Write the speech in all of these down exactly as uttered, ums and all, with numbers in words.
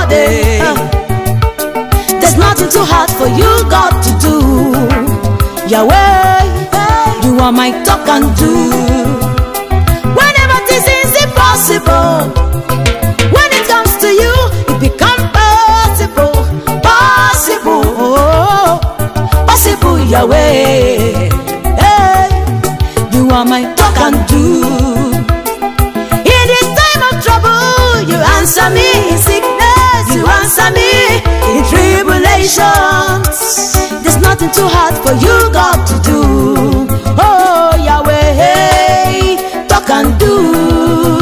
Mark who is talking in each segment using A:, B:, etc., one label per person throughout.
A: day. There's nothing too hard for you, God, to do. Yahweh, you are my talk and do. Whenever this is impossible, when it comes to you, it becomes possible, possible, oh, possible, Yahweh. Hey, you are my talk and do. In the time of trouble, you answer me. In sickness, you answer me. In tribulations, there's nothing too hard for you, God, to do. Oh, Yahweh, talk and do.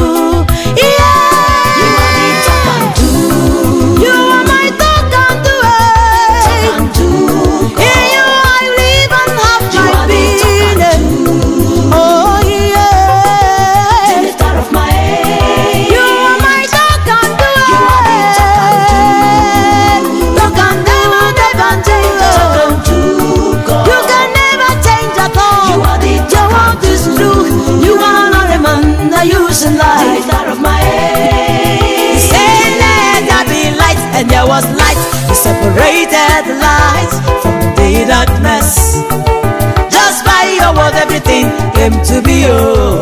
A: And there was light. He separated the light from the darkness. Just by your word, everything came to be. Oh,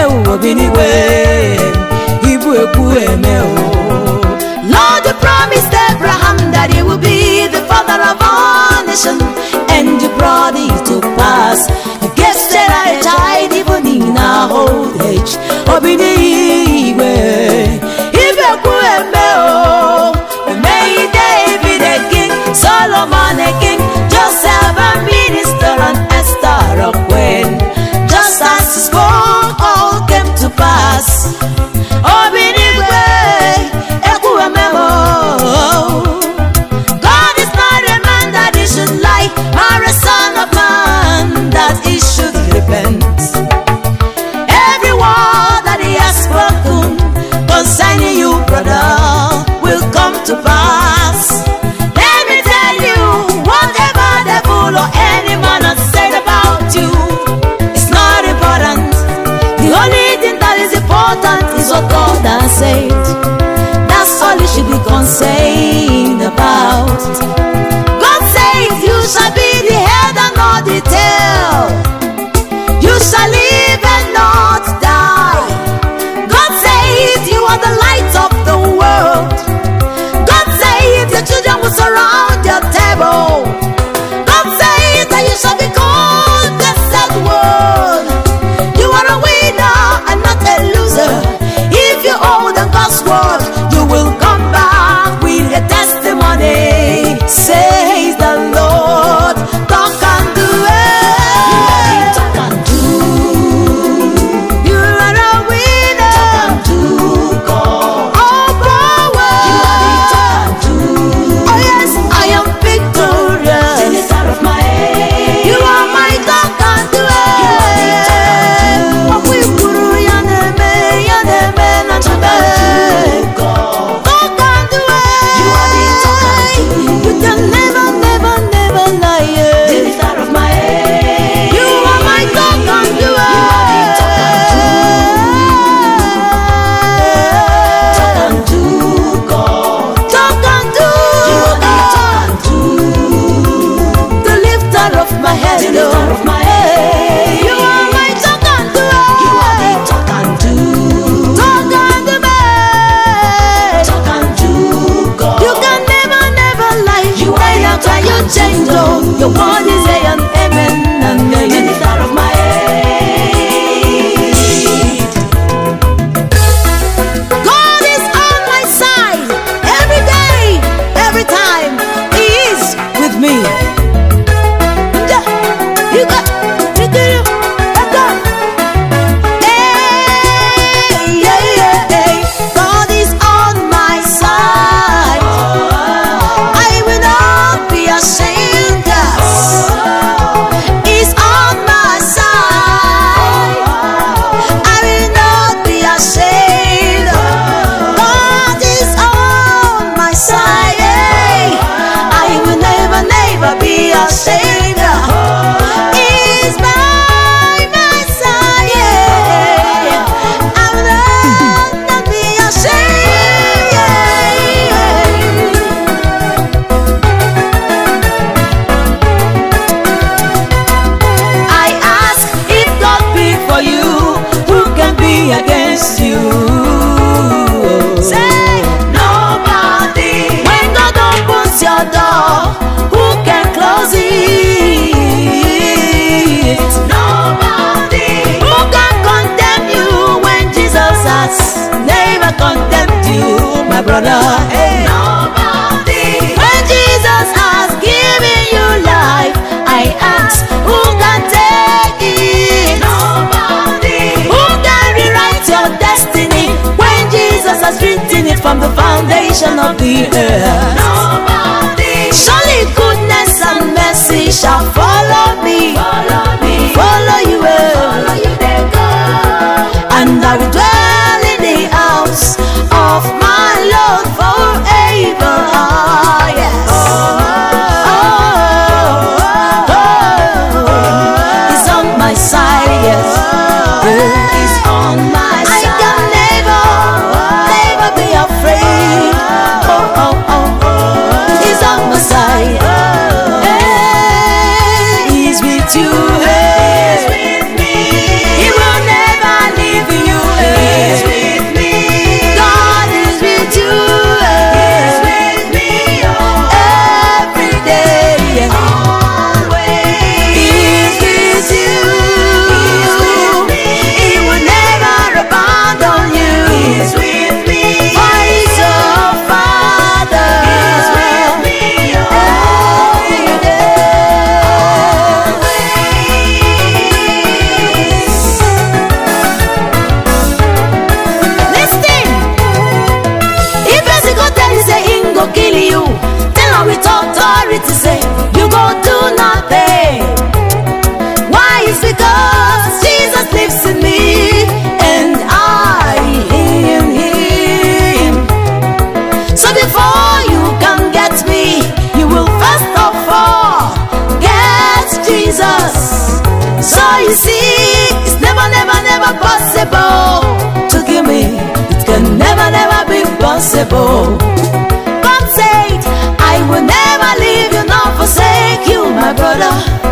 A: Lord, you promised Abraham that he will be the father of all nations, and you brought it to pass. You gave Sarah a child even in our old age. Solomon a king, Joseph a minister, and Esther a queen. Just as he spoke, all came to pass. God is not a man that he should lie, or a son of man that he should repent. Every word that he has spoken concerning you, brother, will come to pass. Or any man has said about you, it's not important. The only thing that is important is what God has said. That's all you should be concerned about. God says you shall be the head and not the tail. You shall live and not die. God says you are the light of the world. God says your children will surround your table. You shall be called blessed one. You are a winner and not a loser. If you hold on God's word, you will come back with a testimony. Says the Lord, talk and do it. Talk and do. You are a winner. Talk and do, God. All power. You are the talk and do. Oh yes, I am victorious. In the start of my head. You are my talk and do it. We guru yaneme yaneme na chube. Talk and do it. You are the talk and do. You can never, never, never lie. Till the start of my head. You are my talk and do it. You are the talk and do. Talk and do, God. Talk and do. You are the talk and do. The lifter of my head. The lifter of my head. You are my talk and do. You are the talk and do. Talk and do, babe. Talk and do, God. You can never, never lie. You are not why you change, oh. Your word is a and amen and the lifter of my head. God is on my side every day, every time. He is with me. Yeah, you got, you do, you got. Hey, yeah, yeah, hey. God is on my side. I will not be ashamed. Yes. my brother. Hey. Nobody. When Jesus has given you life, I ask, who can take it? Nobody. Who can rewrite your destiny when Jesus has written it from the foundation of the earth? Nobody. Surely goodness and mercy shall follow me, follow me, follow you, follow you there, God. And I will dwell in the house of my Lord forever. Ah, yes. Oh, oh, oh, oh, oh. He's on my side, yes. Oh, he's on my side. I can never, never be afraid. Oh, oh, oh, oh. He's on my side. Hey, he's with you. Hey. He's with me. He will never leave you. Hey. He's with me. God is with you. He's with me. Oh. Every day. Yes. Always. He's with you. He's with me. He will never abandon you. He's with me. For he's your Father. He's with me. Every day. Listen. If person go tell you say he go kill you, tell her with authority say you go do nothing. Why? It's because Jesus lives in me and I in him. So before you can get me, you will first of all get Jesus. So you see, it's never, never, never possible to give me. It can never, never be possible. God said, I will never leave you nor forsake you, my brother.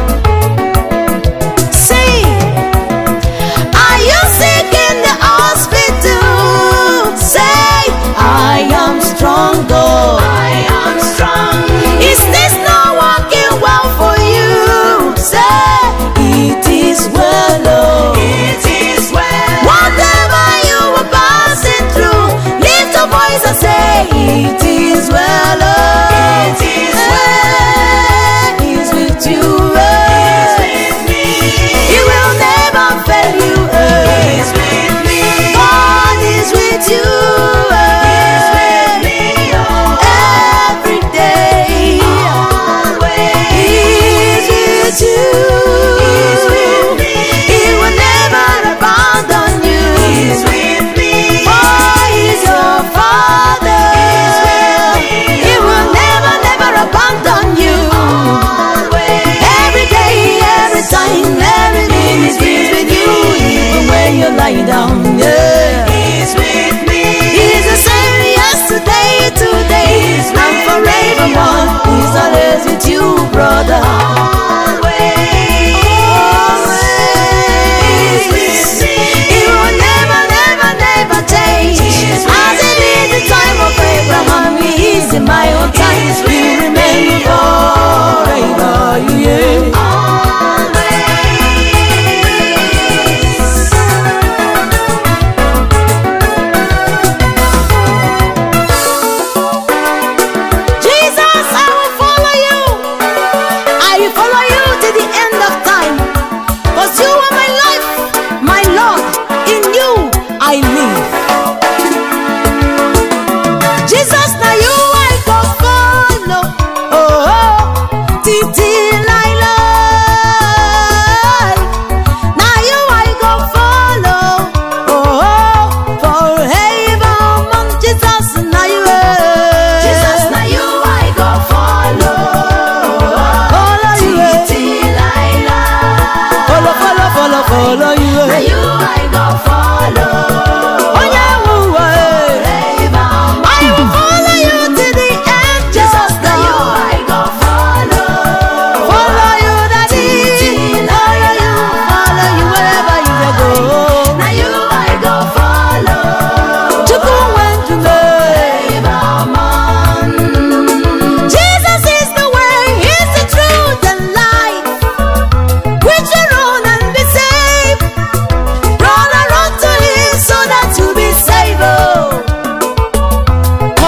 A: See, are you sick in the hospital? Say, I am strong, oh. I am strong. Is this not working well for you? Say, it is well, oh. It is well. Whatever you are passing through, lift your voice and say, it is well, oh. It is well. He's with you, oh. He's with me. He will never fail you, oh. He's with me. God is with you, oh. He's with me, oh. Every day. Always. He's with you. He's with me. He will never abandon you. He's with me. For he's your Father. He's with me.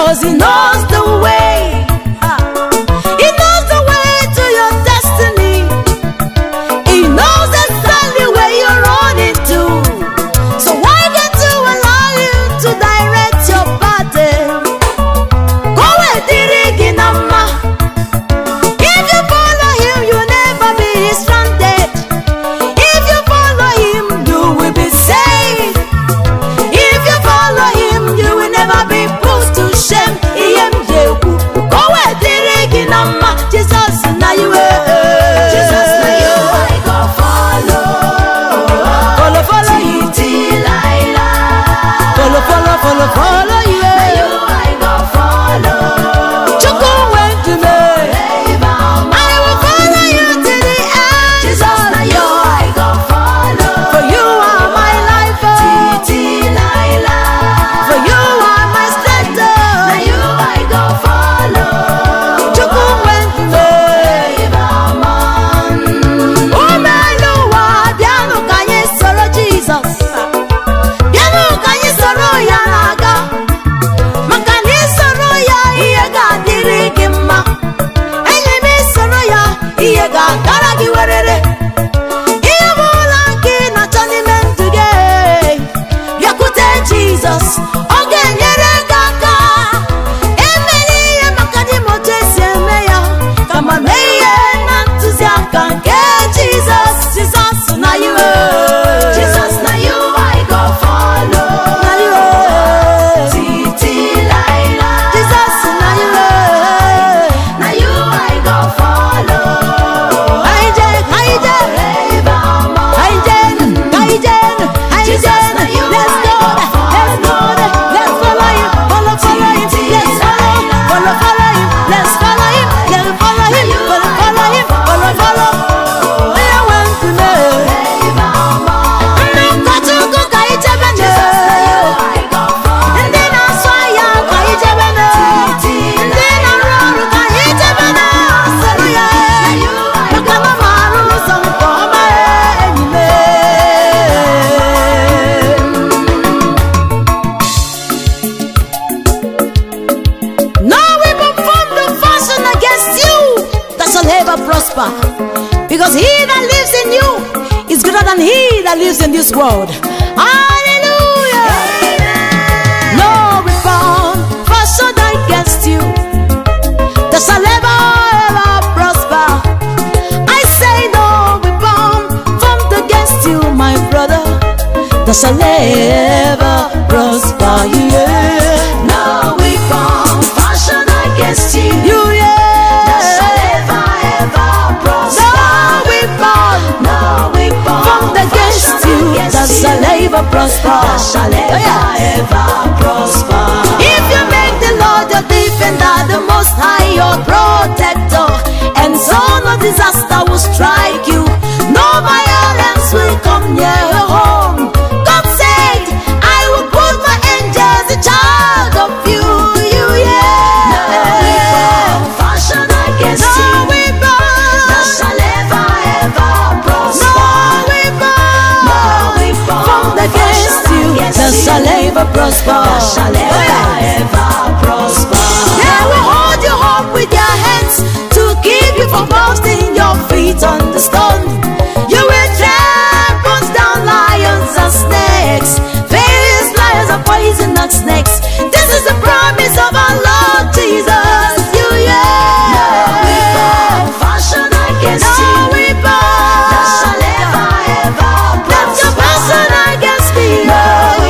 A: 'cause He knows the way. Ah. He knows the way to your destiny. He knows exactly where you're running to. So why can't you allow Him to direct your path? Go where dirigi nama. If you follow Him, you'll never be stranded. If you follow Him, you will be saved. If you follow Him, you will never be put to shame. Go where dirigi nama. Jesus, now you will. Jesus, now you I go follow. Follow, follow you till I lie. Follow, follow, follow, follow you. Now you I go follow. Chuku went to me. I will follow you to the end. Jesus, now you I go follow. For you are my life. Till I lie. For you are my strength. Now you I go follow. Chuku went to me. Oh, my Lord, Biano, can you sorrow Jesus? Biano, can you sorrow Yanaga? Makani sorrow ya, Iega, Dirigima. Enemy sorrow ya, Iega, Karagi Warere. Iyamulanki, Natani Mentuge. Yakute Jesus, Ogen Yeregaka. Emeli, Makani Motesi, Meya. Kama Meye, Nantuziaka, Jesus, Jesus, now you Jesus, now you I go follow. Now you till I lie. Jesus, now you now you I go follow. Hijen, hijen, hijen, hijen, hijen. Let's go, let's go, let's follow him, follow, follow him, let's follow, follow, follow him, let's follow him, let's follow him, follow, follow him, follow, follow. I want to know. Prosper, because he that lives in you is greater than he that lives in this world. Hallelujah. Amen. No weapon fashioned against you that shall ever, ever prosper. I say no weapon formed against you, my brother, that shall ever prosper. Yeah. No weapon fashioned against you. You yeah. That shall ever prosper. That shall ever, yeah. ever prosper. If you make the Lord your defender, the Most High your protector, and so no disaster will strike you, no violence will come near your home. God said, I will put my angels in charge of you, you, yeah. No weapon fashioned against no you. Weapon that shall ever, ever prosper. That shall ever prosper. That shall ever, ever prosper. They will hold you up with their hands to keep you from boasting your feet on the stone. You will trample down lions and snakes. Various lions are poisonous snakes. This is the promise of our Lord Jesus. You, yeah. No weapon fashioned against no you. No weapon that shall ever, ever prosper. That against me. No.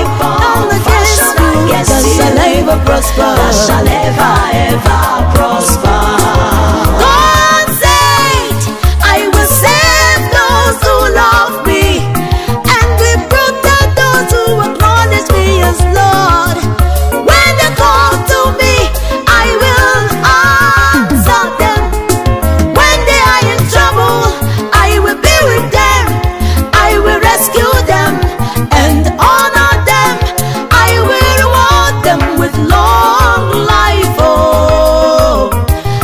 A: That shall ever prosper. That shall ever, ever prosper. God said, I will save those who love me, and will protect those who acknowledge me as Lord. When they call to me, I will answer them. When they are in trouble, I will be with them. I will rescue them and honor them. I will reward them with long life. Oh,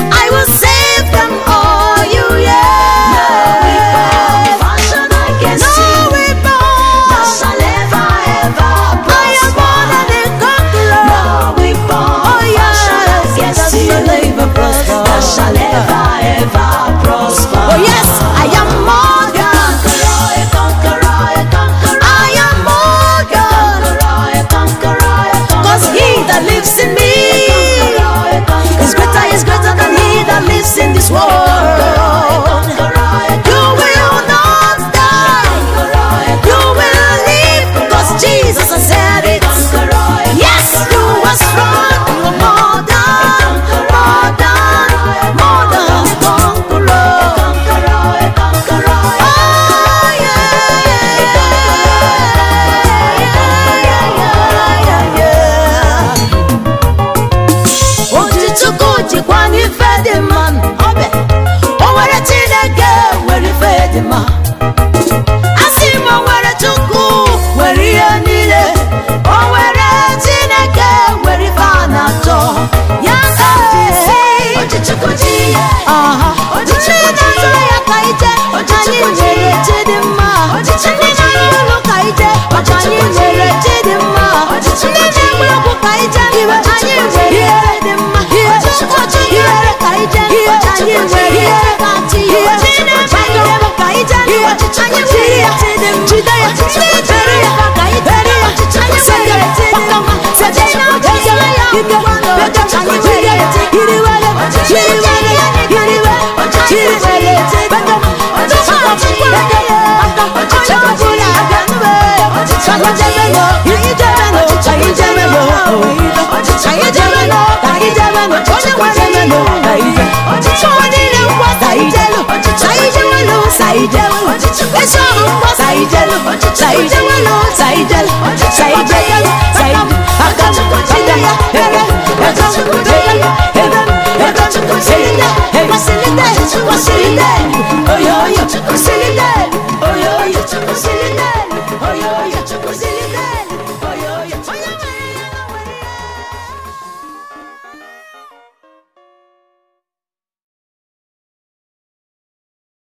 A: What's in the day?